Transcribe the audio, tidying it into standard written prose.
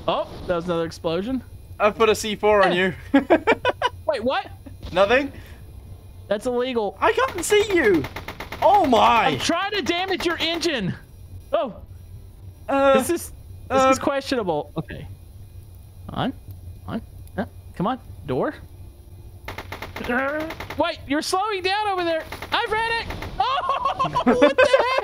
Oh, that was another explosion. I've put a C4 on you. Wait, what? Nothing? That's illegal. I can't see you. Oh my! I'm trying to damage your engine. Oh, this is questionable. Okay, on. Come on, door. Wait, you're slowing down over there. I ran it. Oh, what the